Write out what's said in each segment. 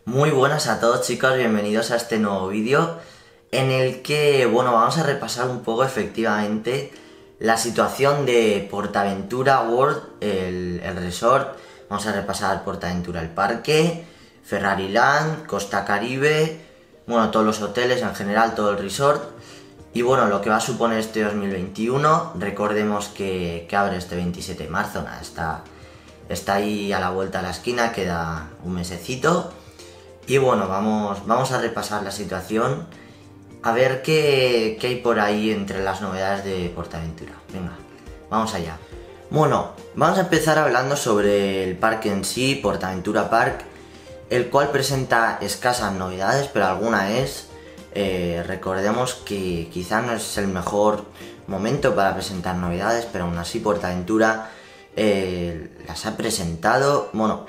Muy buenas a todos chicos, bienvenidos a este nuevo vídeo en el que, vamos a repasar un poco efectivamente la situación de PortAventura World, el resort. Vamos a repasar PortAventura el parque, Ferrari Land, Costa Caribe, todos los hoteles en general, todo el resort. Y lo que va a suponer este 2021, recordemos que abre este 27 de marzo, nada, está ahí a la vuelta de la esquina, queda un mesecito. Y vamos a repasar la situación, a ver qué hay por ahí entre las novedades de PortAventura. Venga, vamos allá. Vamos a empezar hablando sobre el parque en sí, PortAventura Park, el cual presenta escasas novedades, pero alguna es. Recordemos que quizá no es el mejor momento para presentar novedades, pero aún así PortAventura las ha presentado.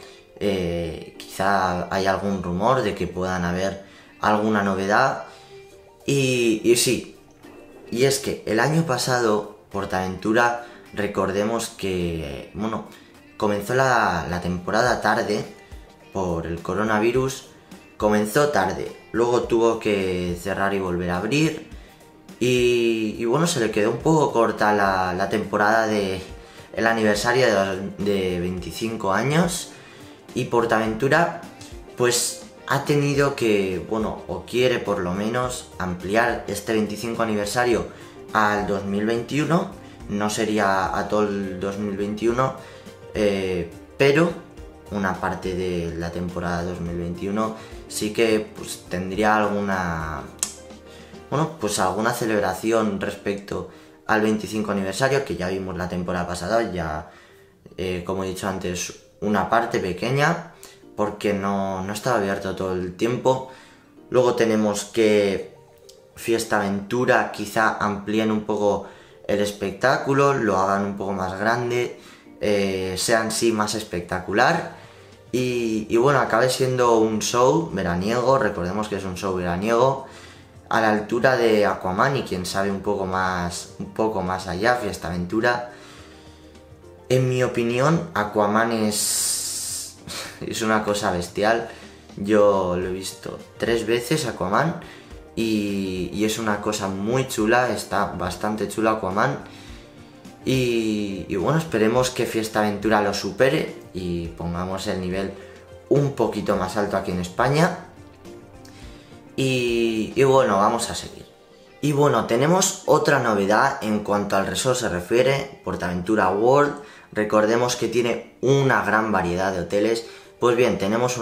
Quizá hay algún rumor de que puedan haber alguna novedad. Y sí, y es que el año pasado PortAventura, recordemos que comenzó la temporada tarde por el coronavirus. Comenzó tarde, luego tuvo que cerrar y volver a abrir. Y se le quedó un poco corta la temporada el aniversario de 25 años. Y PortAventura pues ha tenido que, o quiere por lo menos ampliar este 25 aniversario al 2021. No sería a todo el 2021, pero una parte de la temporada 2021 sí que pues tendría alguna celebración respecto al 25 aniversario, que ya vimos la temporada pasada. Ya como he dicho antes, una parte pequeña porque no estaba abierto todo el tiempo. Luego tenemos que Fiestaventura quizá amplíen un poco el espectáculo, lo hagan un poco más grande, sea en sí más espectacular y acabe siendo un show veraniego. Recordemos que es un show veraniego a la altura de Aquaman, y quien sabe un poco más allá, Fiestaventura. En mi opinión, Aquaman es una cosa bestial. Yo lo he visto 3 veces, Aquaman, y es una cosa muy chula, está bastante chula Aquaman. Y esperemos que Fiestaventura lo supere y pongamos el nivel un poquito más alto aquí en España. Y vamos a seguir. Y tenemos otra novedad en cuanto al resort se refiere, PortAventura World. Recordemos que tiene una gran variedad de hoteles. Pues bien, tenemos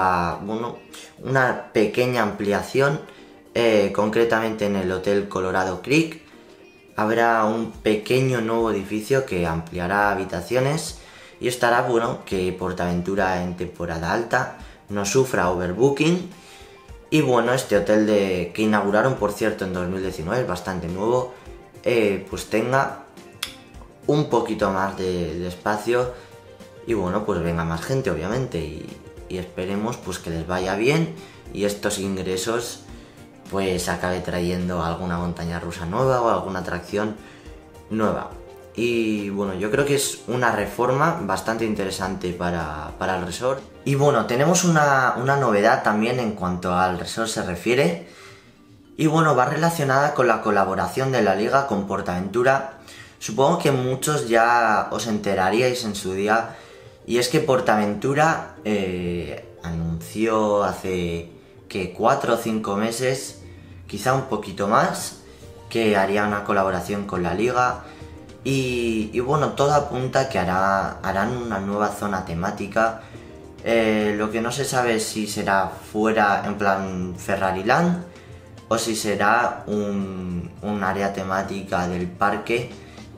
una pequeña ampliación, concretamente en el Hotel Colorado Creek. Habrá un pequeño nuevo edificio que ampliará habitaciones y estará que PortAventura en temporada alta no sufra overbooking. Y este hotel que inauguraron, por cierto, en 2019, es bastante nuevo, pues tenga un poquito más de espacio y pues venga más gente, obviamente, y esperemos pues que les vaya bien y estos ingresos pues acabe trayendo alguna montaña rusa nueva o alguna atracción nueva. Y yo creo que es una reforma bastante interesante para el resort. Y tenemos una novedad también en cuanto al resort se refiere. Y va relacionada con la colaboración de la liga con PortAventura. Supongo que muchos ya os enteraríais en su día. Y es que PortAventura anunció hace 4 o 5 meses, quizá un poquito más, que haría una colaboración con la liga. Y todo apunta que harán una nueva zona temática. Lo que no se sabe es si será fuera, en plan Ferrari Land, o si será un área temática del parque.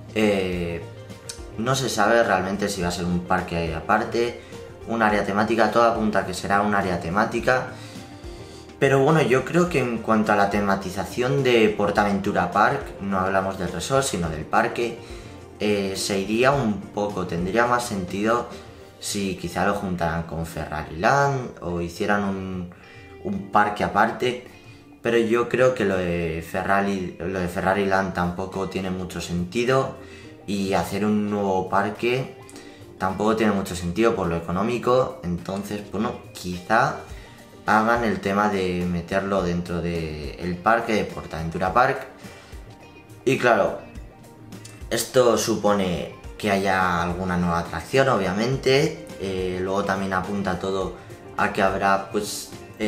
No se sabe realmente si va a ser un parque aparte, un área temática. Todo apunta que será un área temática. Pero yo creo que en cuanto a la tematización de PortAventura Park, no hablamos del resort sino del parque, se iría un poco, tendría más sentido si quizá lo juntaran con Ferrari Land o hicieran un parque aparte. Pero yo creo que lo de Ferrari Land tampoco tiene mucho sentido, y hacer un nuevo parque tampoco tiene mucho sentido por lo económico. Entonces, quizá hagan el tema de meterlo dentro del parque de PortAventura Park. Y claro, esto supone que haya alguna nueva atracción, obviamente. Luego también apunta todo a que habrá pues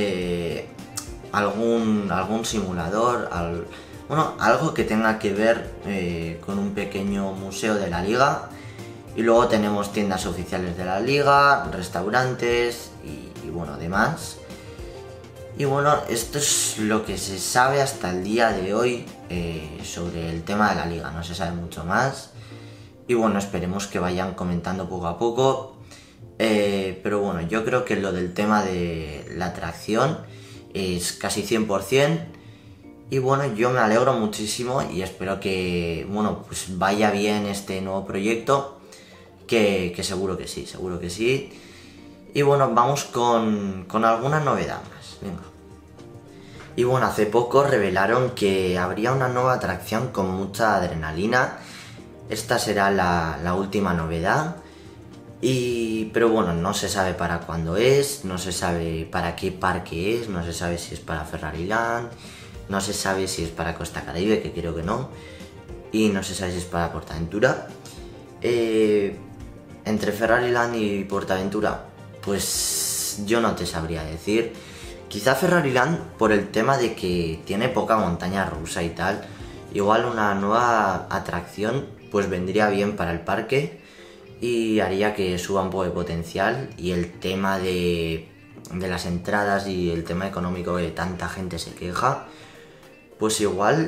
algún simulador, bueno, algo que tenga que ver con un pequeño museo de la liga. Y luego tenemos tiendas oficiales de la liga, restaurantes y bueno, demás. Y bueno, esto es lo que se sabe hasta el día de hoy sobre el tema de la liga, no se sabe mucho más. Y bueno, esperemos que vayan comentando poco a poco. Pero bueno, yo creo que lo del tema de la atracción es casi 100%. Y bueno, yo me alegro muchísimo y espero que, bueno, pues vaya bien este nuevo proyecto. Que seguro que sí, seguro que sí. Y bueno, vamos con alguna novedad más. Venga. Y bueno, hace poco revelaron que habría una nueva atracción con mucha adrenalina. Esta será la última novedad. Pero bueno, no se sabe para cuándo es, no se sabe para qué parque es, no se sabe si es para Ferrariland, no se sabe si es para Costa Caribe, que creo que no, y no se sabe si es para PortAventura. Entre Ferrariland y PortAventura, pues yo no te sabría decir. Quizá Ferrariland por el tema de que tiene poca montaña rusa y tal. Igual una nueva atracción pues vendría bien para el parque y haría que suba un poco de potencial. Y el tema de las entradas y el tema económico que tanta gente se queja, pues igual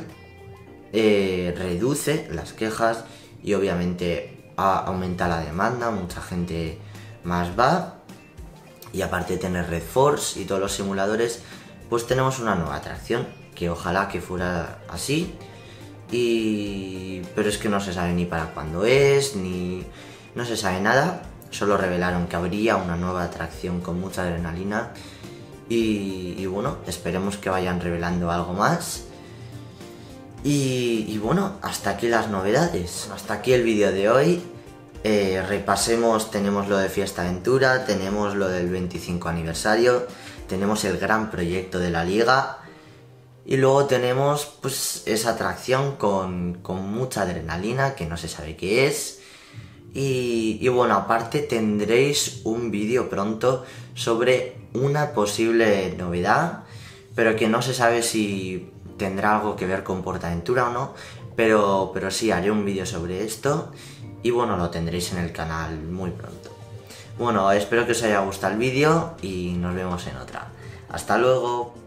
reduce las quejas y obviamente aumenta la demanda, mucha gente más va. Y aparte de tener Red Force y todos los simuladores, pues tenemos una nueva atracción, que ojalá que fuera así. Pero es que no se sabe ni para cuándo es, ni no se sabe nada. Solo revelaron que habría una nueva atracción con mucha adrenalina. Y bueno, esperemos que vayan revelando algo más. Y bueno, hasta aquí las novedades, hasta aquí el vídeo de hoy. Repasemos, tenemos lo de Fiesta Aventura, tenemos lo del 25 aniversario, tenemos el gran proyecto de la liga y luego tenemos pues esa atracción con mucha adrenalina que no se sabe qué es. Y bueno, aparte tendréis un vídeo pronto sobre una posible novedad, pero que no se sabe si tendrá algo que ver con PortAventura o no, pero sí haré un vídeo sobre esto. Y bueno, lo tendréis en el canal muy pronto. Bueno, espero que os haya gustado el vídeo y nos vemos en otra. ¡Hasta luego!